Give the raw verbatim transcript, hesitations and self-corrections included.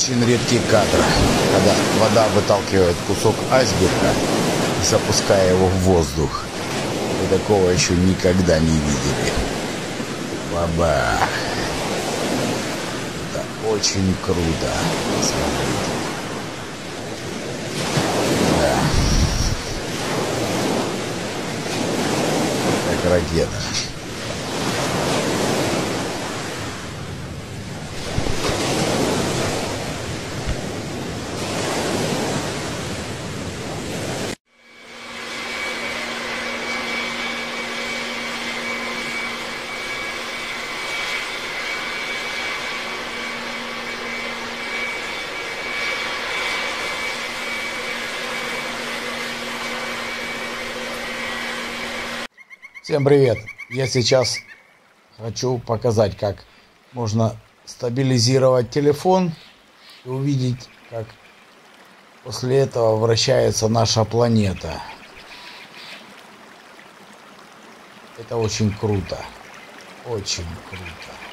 Очень редкий кадр, когда вода выталкивает кусок айсберга, запуская его в воздух. Вы такого еще никогда не видели. Бабах! Это очень круто. Смотрите. Да. Как ракета. Всем привет! Я сейчас хочу показать, как можно стабилизировать телефон и увидеть, как после этого вращается наша планета. Это очень круто. Очень круто.